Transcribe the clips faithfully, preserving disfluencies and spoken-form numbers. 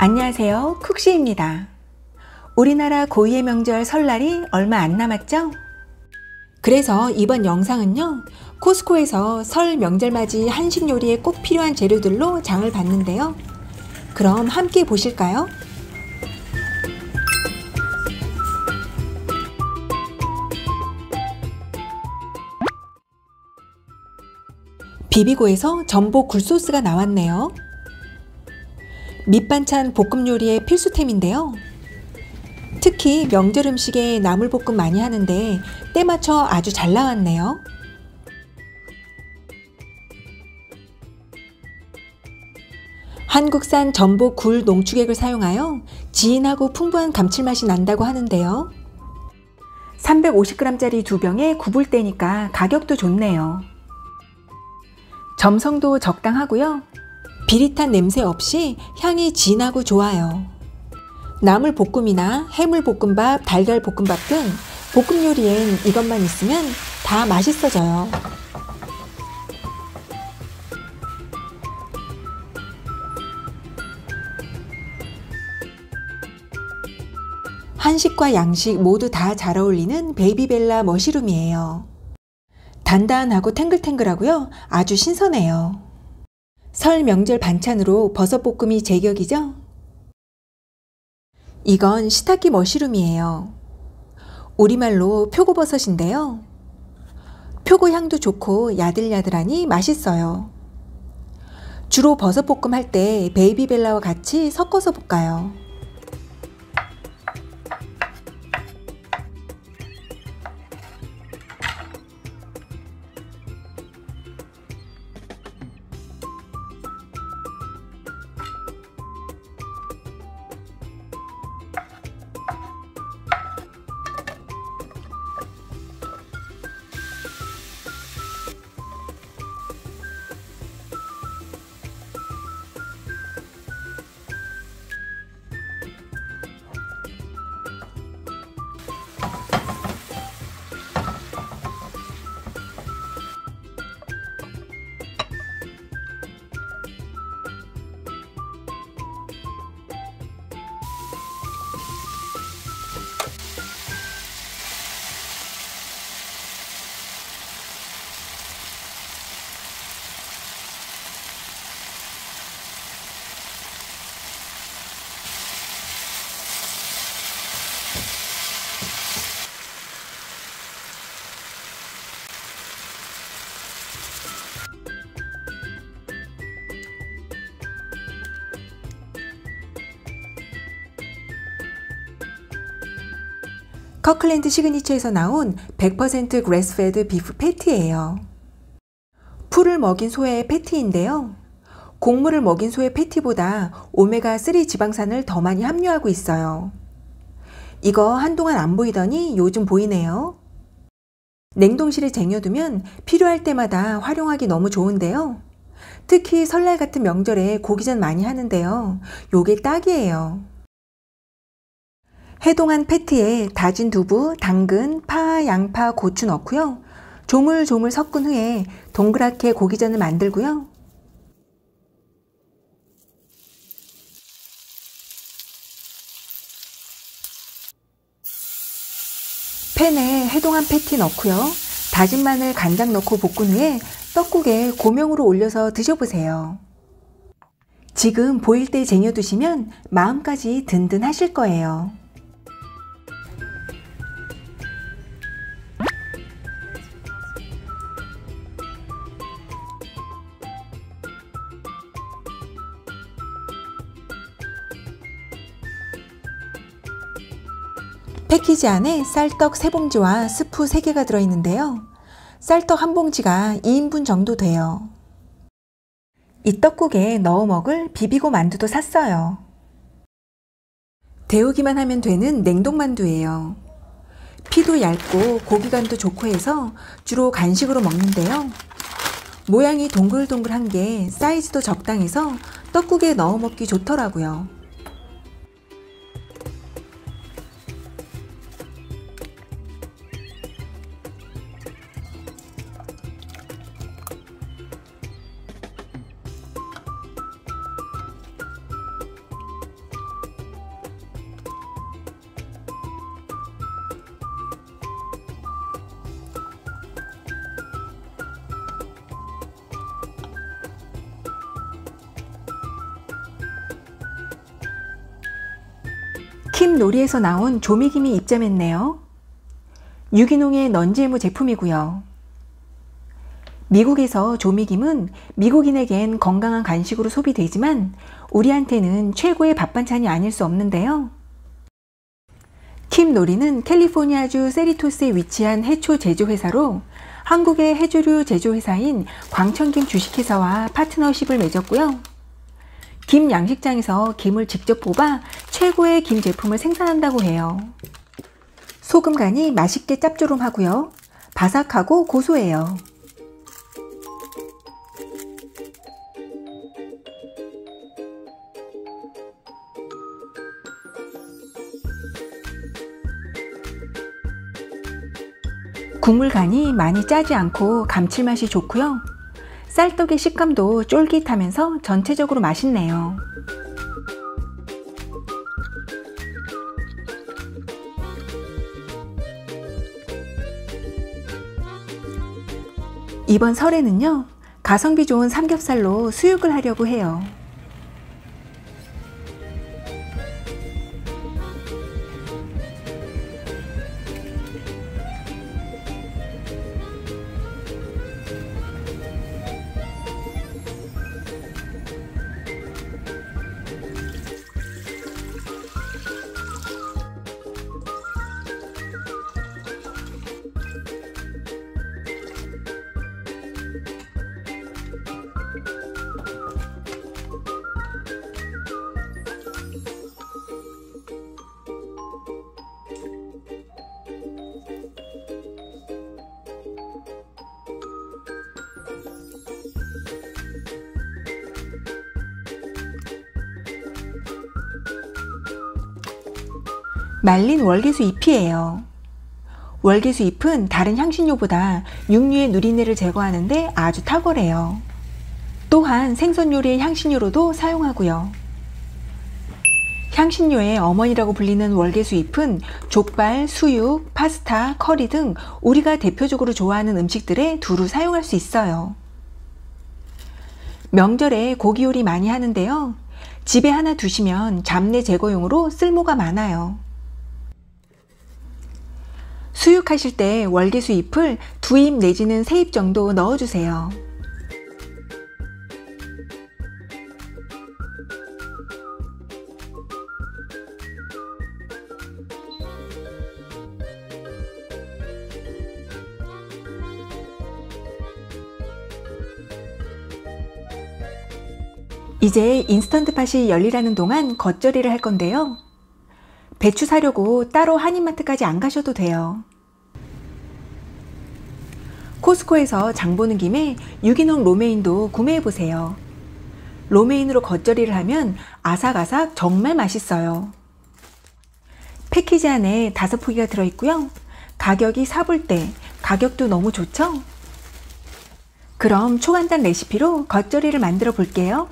안녕하세요, 쿡시입니다. 우리나라 고유의 명절 설날이 얼마 안 남았죠? 그래서 이번 영상은요, 코스코에서 설 명절 맞이 한식 요리에 꼭 필요한 재료들로 장을 봤는데요. 그럼 함께 보실까요? 비비고에서 전복 굴소스가 나왔네요. 밑반찬 볶음 요리의 필수템인데요. 특히 명절 음식에 나물볶음 많이 하는데 때 맞춰 아주 잘 나왔네요. 한국산 전복 굴 농축액을 사용하여 진하고 풍부한 감칠맛이 난다고 하는데요. 삼백오십 그램짜리 두 병에 구불대니까 가격도 좋네요. 점성도 적당하고요. 비릿한 냄새 없이 향이 진하고 좋아요. 나물볶음이나 해물볶음밥, 달걀볶음밥 등 볶음 요리엔 이것만 있으면 다 맛있어져요. 한식과 양식 모두 다 잘 어울리는 베이비벨라 머시룸이에요. 단단하고 탱글탱글하고요. 아주 신선해요. 설 명절 반찬으로 버섯볶음이 제격이죠? 이건 시타키 머시룸이에요. 우리말로 표고버섯인데요. 표고 향도 좋고 야들야들하니 맛있어요. 주로 버섯볶음 할 때 베이비벨라와 같이 섞어서 볶아요. 커클랜드 시그니처에서 나온 백 퍼센트 그래스페드 비프 패티예요. 풀을 먹인 소의 패티인데요. 곡물을 먹인 소의 패티보다 오메가 쓰리 지방산을 더 많이 함유하고 있어요. 이거 한동안 안 보이더니 요즘 보이네요. 냉동실에 쟁여두면 필요할 때마다 활용하기 너무 좋은데요. 특히 설날 같은 명절에 고기전 많이 하는데요. 요게 딱이에요. 해동한 패티에 다진 두부, 당근, 파, 양파, 고추 넣고요. 조물조물 섞은 후에 동그랗게 고기전을 만들고요. 팬에 해동한 패티 넣고요. 다진 마늘, 간장 넣고 볶은 후에 떡국에 고명으로 올려서 드셔보세요. 지금 보일 때 쟁여두시면 마음까지 든든하실 거예요. 패키지 안에 쌀떡 세 봉지와 스프 세 개가 들어있는데요. 쌀떡 한 봉지가 이 인분 정도 돼요. 이 떡국에 넣어 먹을 비비고 만두도 샀어요. 데우기만 하면 되는 냉동만두예요. 피도 얇고 고기간도 좋고 해서 주로 간식으로 먹는데요. 모양이 동글동글한 게 사이즈도 적당해서 떡국에 넣어 먹기 좋더라고요. 킴노리에서 나온 조미김이 입점했네요. 유기농의 넌지에무 제품이고요. 미국에서 조미김은 미국인에겐 건강한 간식으로 소비되지만 우리한테는 최고의 밥반찬이 아닐 수 없는데요. 킴노리는 캘리포니아주 세리토스에 위치한 해초 제조회사로 한국의 해조류 제조회사인 광천김 주식회사와 파트너십을 맺었고요. 김 양식장에서 김을 직접 뽑아 최고의 김 제품을 생산한다고 해요. 소금 간이 맛있게 짭조름하고요. 바삭하고 고소해요. 국물 간이 많이 짜지 않고 감칠맛이 좋고요. 쌀떡의 식감도 쫄깃하면서 전체적으로 맛있네요. 이번 설에는요, 가성비 좋은 삼겹살로 수육을 하려고 해요. 말린 월계수 잎이에요. 월계수 잎은 다른 향신료보다 육류의 누린내를 제거하는 데 아주 탁월해요. 또한 생선 요리의 향신료로도 사용하고요. 향신료의 어머니라고 불리는 월계수 잎은 족발, 수육, 파스타, 커리 등 우리가 대표적으로 좋아하는 음식들에 두루 사용할 수 있어요. 명절에 고기 요리 많이 하는데요. 집에 하나 두시면 잡내 제거용으로 쓸모가 많아요. 수육하실 때 월계수 잎을 두 잎 내지는 세 잎 정도 넣어주세요. 이제 인스턴트 팟이 열리라는 동안 겉절이를 할 건데요. 배추 사려고 따로 한인마트까지 안 가셔도 돼요. 코스코에서 장 보는 김에 유기농 로메인도 구매해보세요. 로메인으로 겉절이를 하면 아삭아삭 정말 맛있어요. 패키지 안에 다섯 포기가 들어있고요. 가격이 사불대, 가격도 너무 좋죠? 그럼 초간단 레시피로 겉절이를 만들어 볼게요.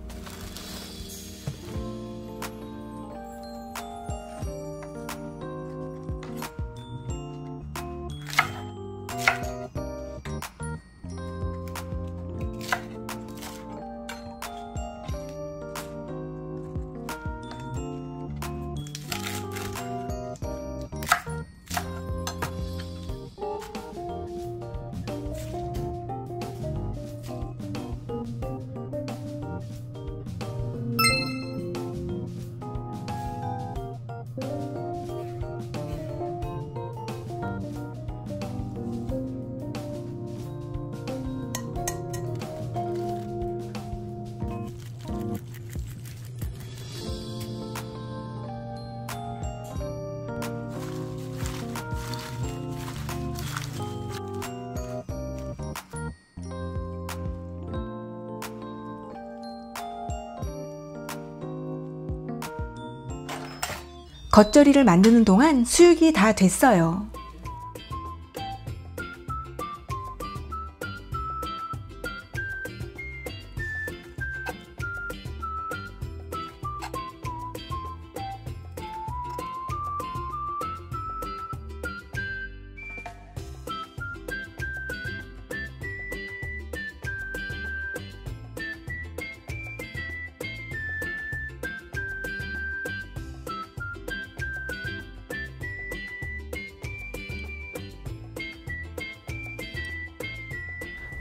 겉절이를 만드는 동안 수육이 다 됐어요.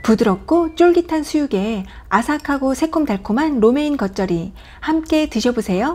부드럽고 쫄깃한 수육에 아삭하고 새콤달콤한 로메인 겉절이 함께 드셔보세요.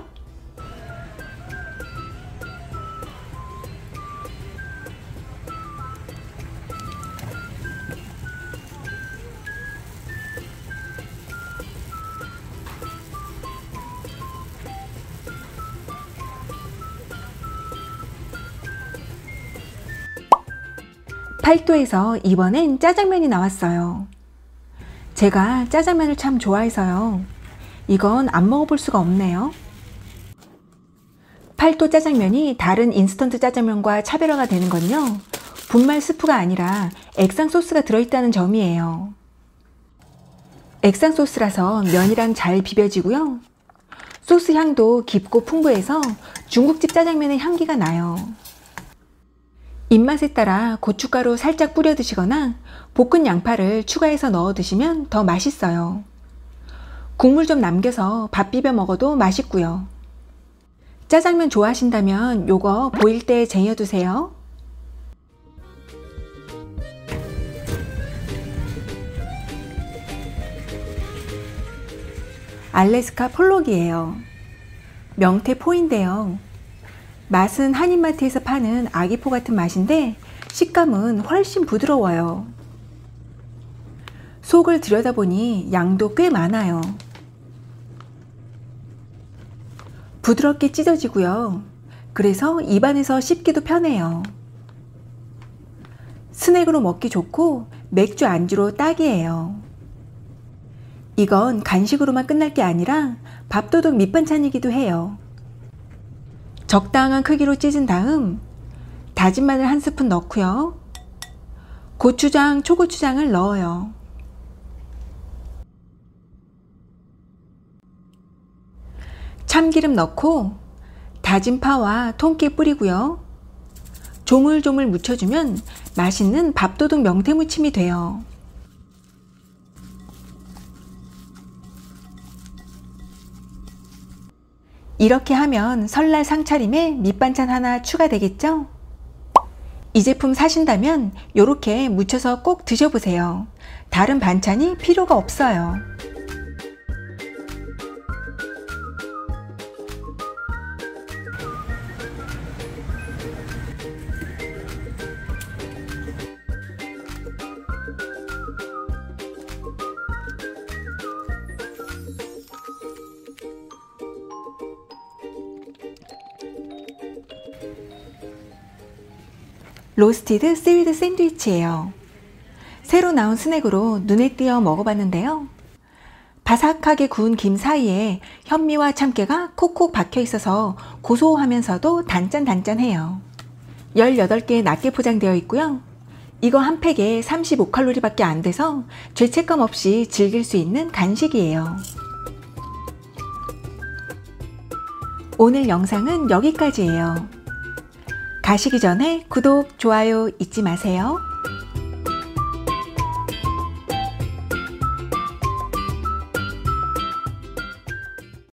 팔도에서 이번엔 짜장면이 나왔어요. 제가 짜장면을 참 좋아해서요. 이건 안 먹어볼 수가 없네요. 팔도 짜장면이 다른 인스턴트 짜장면과 차별화가 되는 건요, 분말 스프가 아니라 액상 소스가 들어있다는 점이에요. 액상 소스라서 면이랑 잘 비벼지고요. 소스 향도 깊고 풍부해서 중국집 짜장면의 향기가 나요. 입맛에 따라 고춧가루 살짝 뿌려 드시거나 볶은 양파를 추가해서 넣어 드시면 더 맛있어요. 국물 좀 남겨서 밥 비벼 먹어도 맛있고요. 짜장면 좋아하신다면 요거 보일 때 쟁여 두세요. 알래스카 폴록이에요. 명태포인데요. 맛은 한인마트에서 파는 아기포 같은 맛인데 식감은 훨씬 부드러워요. 속을 들여다보니 양도 꽤 많아요. 부드럽게 찢어지고요. 그래서 입안에서 씹기도 편해요. 스낵으로 먹기 좋고 맥주 안주로 딱이에요. 이건 간식으로만 끝날 게 아니라 밥도둑 밑반찬이기도 해요. 적당한 크기로 찢은 다음 다진 마늘 한 스푼 넣고요. 고추장, 초고추장을 넣어요. 참기름 넣고 다진 파와 통깨 뿌리고요. 조물조물 묻혀주면 맛있는 밥도둑 명태무침이 돼요. 이렇게 하면 설날 상차림에 밑반찬 하나 추가되겠죠? 이 제품 사신다면 이렇게 무쳐서 꼭 드셔보세요. 다른 반찬이 필요가 없어요. 로스티드 스위드 샌드위치예요. 새로 나온 스낵으로 눈에 띄어 먹어봤는데요. 바삭하게 구운 김 사이에 현미와 참깨가 콕콕 박혀 있어서 고소하면서도 단짠단짠해요. 열여덟 개 낮게 포장되어 있고요. 이거 한 팩에 삼십오 칼로리 밖에 안 돼서 죄책감 없이 즐길 수 있는 간식이에요. 오늘 영상은 여기까지예요. 가시기 전에 구독, 좋아요 잊지 마세요.